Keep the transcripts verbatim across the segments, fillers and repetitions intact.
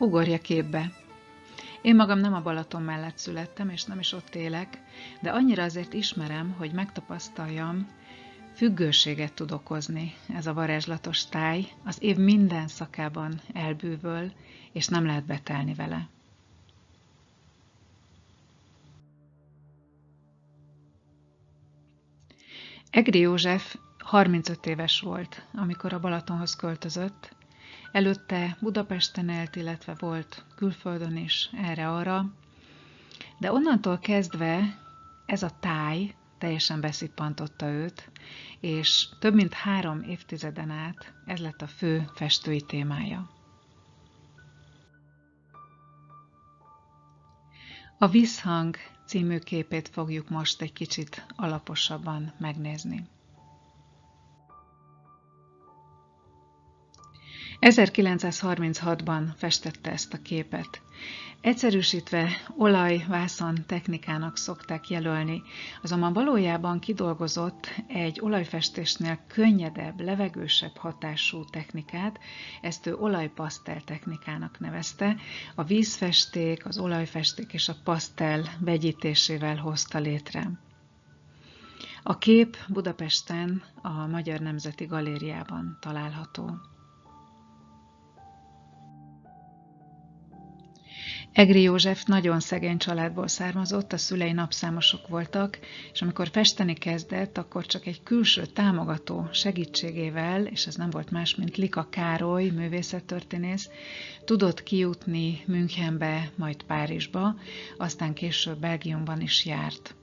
Ugorja képbe. Én magam nem a Balaton mellett születtem, és nem is ott élek, de annyira azért ismerem, hogy megtapasztaljam, függőséget tud okozni ez a varázslatos táj, az év minden szakában elbűvöl, és nem lehet betelni vele. Egri József harmincöt éves volt, amikor a Balatonhoz költözött. Előtte Budapesten élt, illetve volt külföldön is erre-arra, de onnantól kezdve ez a táj teljesen beszippantotta őt, és több mint három évtizeden át ez lett a fő festői témája. A Visszhang című képét fogjuk most egy kicsit alaposabban megnézni. ezerkilencszázharminchatban festette ezt a képet. Egyszerűsítve olaj-vászon technikának szokták jelölni, azonban valójában kidolgozott egy olajfestésnél könnyedebb, levegősebb hatású technikát, ezt ő olajpasztel technikának nevezte. A vízfesték, az olajfesték és a pasztel vegyítésével hozta létre. A kép Budapesten a Magyar Nemzeti Galériában található. Egri József nagyon szegény családból származott, a szülei napszámosok voltak, és amikor festeni kezdett, akkor csak egy külső támogató segítségével, és ez nem volt más, mint Lika Károly, művészettörténész, tudott kijutni Münchenbe, majd Párizsba, aztán később Belgiumban is járt.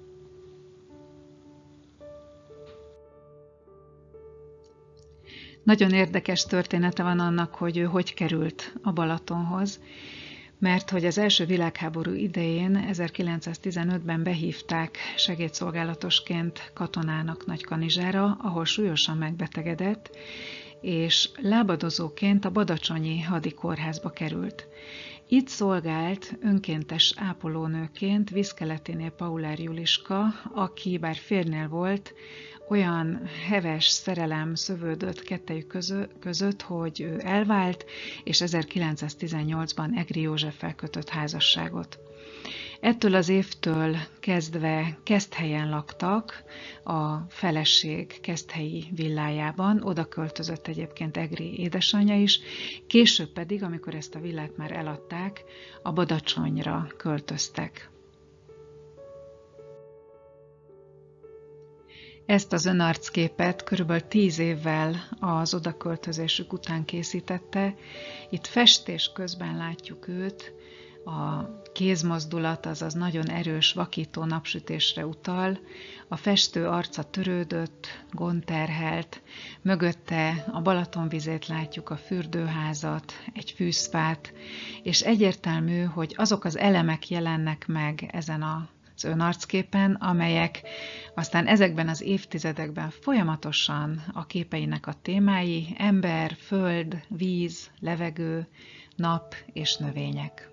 Nagyon érdekes története van annak, hogy ő hogy került a Balatonhoz, mert hogy az első világháború idején, ezerkilencszáztizenötben behívták segédszolgálatosként katonának Nagykanizsára, ahol súlyosan megbetegedett, és lábadozóként a badacsonyi hadikórházba került. Itt szolgált önkéntes ápolónőként Viszkeletinél Paulár Juliska, aki bár férnél volt, olyan heves szerelem szövődött kettejük között, hogy ő elvált, és ezerkilencszáztizennyolcban Egri Józseffel kötött házasságot. Ettől az évtől kezdve Keszthelyen laktak, a feleség keszthelyi villájában, oda költözött egyébként Egri édesanyja is, később pedig, amikor ezt a villát már eladták, a Badacsonyra költöztek. Ezt az önarcképet körülbelül tíz évvel az odaköltözésük után készítette. Itt festés közben látjuk őt, a kézmozdulat, azaz nagyon erős, vakító napsütésre utal, a festő arca törődött, gondterhelt, mögötte a Balatonvizét látjuk, a fürdőházat, egy fűszfát, és egyértelmű, hogy azok az elemek jelennek meg ezen a az önarcképen, amelyek aztán ezekben az évtizedekben folyamatosan a képeinek a témái: ember, föld, víz, levegő, nap és növények.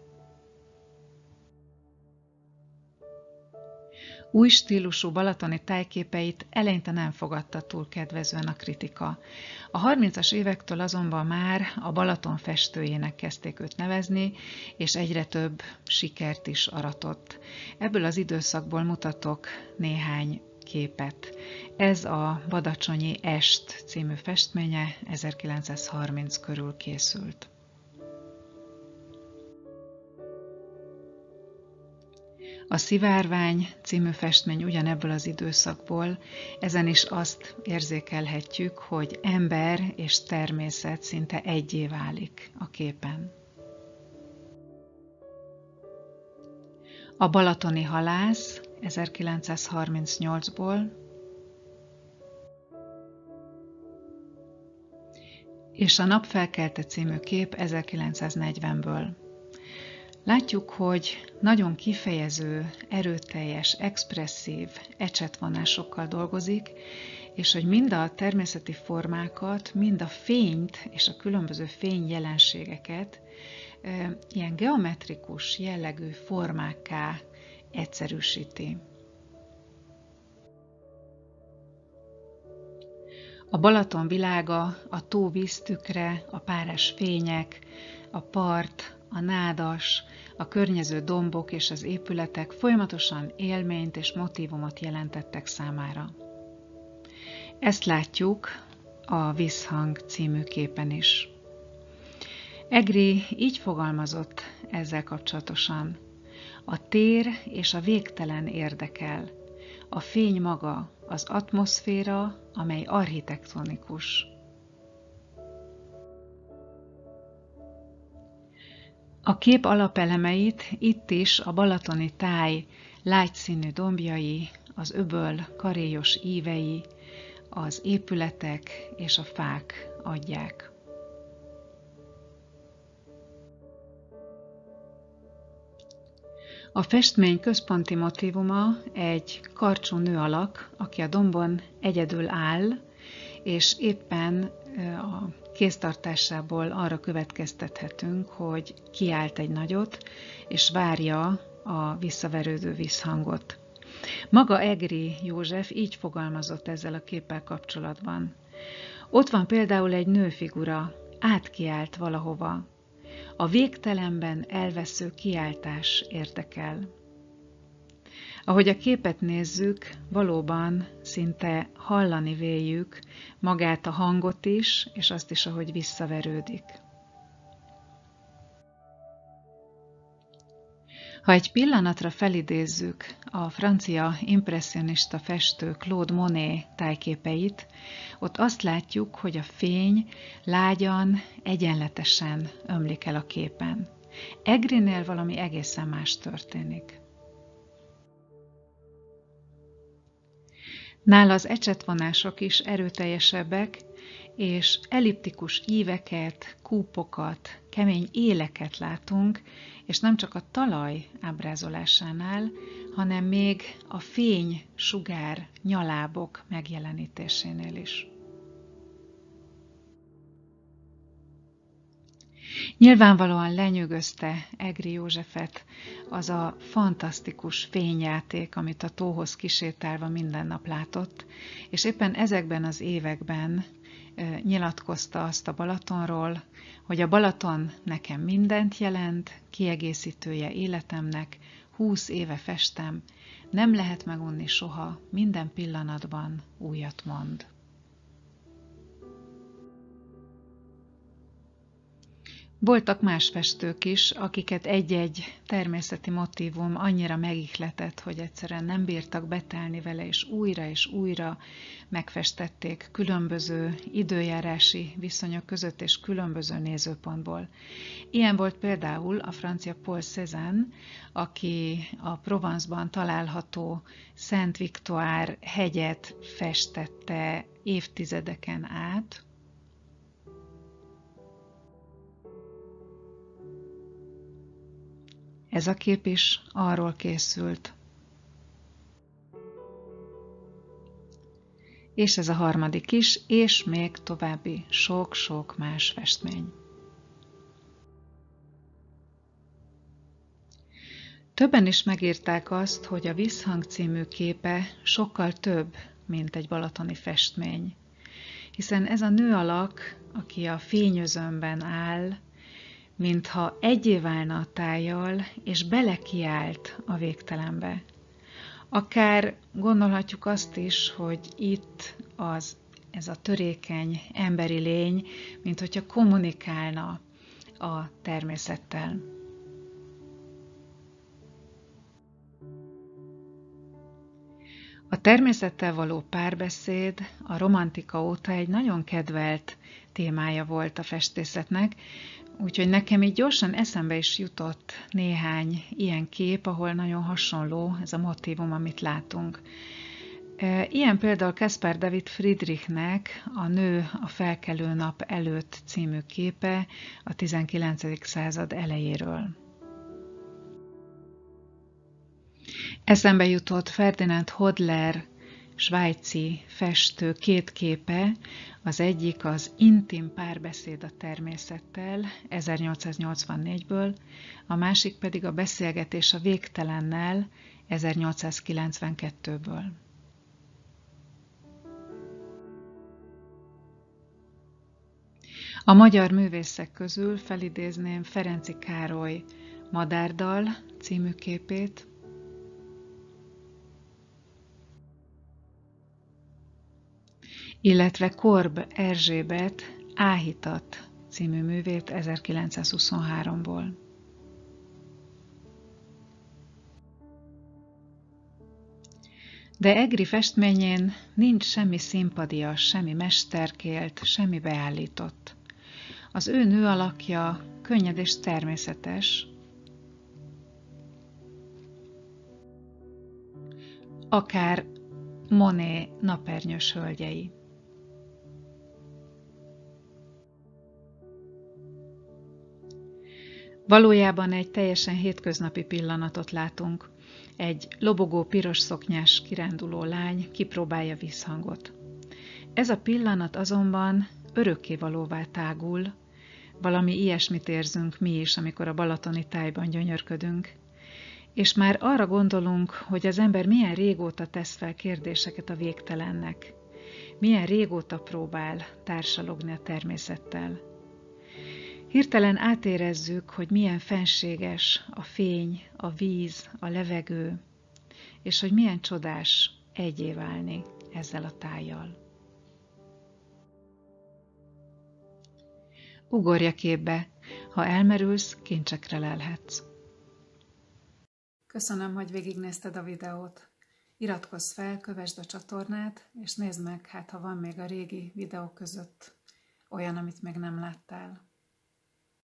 Új stílusú balatoni tájképeit eleinte nem fogadta túl kedvezően a kritika. A harmincas évektől azonban már a Balaton festőjének kezdték őt nevezni, és egyre több sikert is aratott. Ebből az időszakból mutatok néhány képet. Ez a Badacsonyi Est című festménye ezerkilencszázharminc körül készült. A Szivárvány című festmény ugyanebből az időszakból, ezen is azt érzékelhetjük, hogy ember és természet szinte eggyé válik a képen. A Balatoni Halász ezerkilencszázharmincnyolcból, és a Napfelkelte című kép ezerkilencszáznegyvenből. Látjuk, hogy nagyon kifejező, erőteljes, expresszív ecsetvonásokkal dolgozik, és hogy mind a természeti formákat, mind a fényt és a különböző fényjelenségeket e, ilyen geometrikus jellegű formákká egyszerűsíti. A Balaton világa, a tó víztükre, a párás fények, a part, a nádas, a környező dombok és az épületek folyamatosan élményt és motívumot jelentettek számára. Ezt látjuk a Visszhang című képen is. Egri így fogalmazott ezzel kapcsolatosan: a tér és a végtelen érdekel, a fény maga, az atmoszféra, amely architektonikus. A kép alapelemeit itt is a balatoni táj lágyszínű dombjai, az öböl karéjos ívei, az épületek és a fák adják. A festmény központi motívuma egy karcsú nő alak, aki a dombon egyedül áll, és éppen a kéztartásából arra következtethetünk, hogy kiállt egy nagyot, és várja a visszaverődő visszhangot. Maga Egri József így fogalmazott ezzel a képpel kapcsolatban: ott van például egy nőfigura, átkiált valahova. A végtelenben elvesző kiáltás érdekel. Ahogy a képet nézzük, valóban szinte hallani véljük magát a hangot is, és azt is, ahogy visszaverődik. Ha egy pillanatra felidézzük a francia impresszionista festő Claude Monet tájképeit, ott azt látjuk, hogy a fény lágyan, egyenletesen ömlik el a képen. Egrinél valami egészen más történik. Nála az ecsetvonások is erőteljesebbek, és elliptikus íveket, kúpokat, kemény éleket látunk, és nem csak a talaj ábrázolásánál, hanem még a fény, sugár, nyalábok megjelenítésénél is. Nyilvánvalóan lenyűgözte Egri Józsefet az a fantasztikus fényjáték, amit a tóhoz kisétálva minden nap látott, és éppen ezekben az években nyilatkozta azt a Balatonról, hogy a Balaton nekem mindent jelent, kiegészítője életemnek, húsz éve festem, nem lehet megunni soha, minden pillanatban újat mond. Voltak más festők is, akiket egy-egy természeti motívum annyira megihletett, hogy egyszerűen nem bírtak betelni vele, és újra és újra megfestették különböző időjárási viszonyok között és különböző nézőpontból. Ilyen volt például a francia Paul Cézanne, aki a Provence-ban található Szent Viktor hegyet festette évtizedeken át. Ez a kép is arról készült. És ez a harmadik is, és még további sok-sok más festmény. Többen is megírták azt, hogy a Visszhang című képe sokkal több, mint egy balatoni festmény. Hiszen ez a nő alak, aki a fényözönben áll, mintha egyé válna a tájjal, és belekiált a végtelenbe. Akár gondolhatjuk azt is, hogy itt az, ez a törékeny emberi lény, mint hogyha kommunikálna a természettel. A természettel való párbeszéd a romantika óta egy nagyon kedvelt témája volt a festészetnek, úgyhogy nekem így gyorsan eszembe is jutott néhány ilyen kép, ahol nagyon hasonló ez a motívum, amit látunk. Ilyen például Caspar David Friedrichnek a Nő a felkelő nap előtt című képe a tizenkilencedik század elejéről. Eszembe jutott Ferdinand Hodler svájci festő két képe, az egyik az Intim párbeszéd a természettel ezernyolcszáznyolcvannégyből, a másik pedig a Beszélgetés a végtelennel ezernyolcszázkilencvenkettőből. A magyar művészek közül felidézném Ferenczy Károly Madárdal című képét, illetve Korb Erzsébet Áhítat című művét ezerkilencszázhuszonháromból. De Egri festményén nincs semmi színpadias, semmi mesterkélt, semmi beállított. Az ő nő alakja könnyed és természetes, akár Monet napernyős hölgyei. Valójában egy teljesen hétköznapi pillanatot látunk. Egy lobogó piros szoknyás kiránduló lány kipróbálja visszhangot. Ez a pillanat azonban örökkévalóvá tágul, valami ilyesmit érzünk mi is, amikor a balatoni tájban gyönyörködünk, és már arra gondolunk, hogy az ember milyen régóta tesz fel kérdéseket a végtelennek, milyen régóta próbál társalogni a természettel. Hirtelen átérezzük, hogy milyen fenséges a fény, a víz, a levegő, és hogy milyen csodás egyé válni ezzel a tájjal. Ugorj a képbe, ha elmerülsz, kincsekre lelhetsz. Köszönöm, hogy végignézted a videót. Iratkozz fel, kövesd a csatornát, és nézd meg, hát ha van még a régi videók között olyan, amit még nem láttál.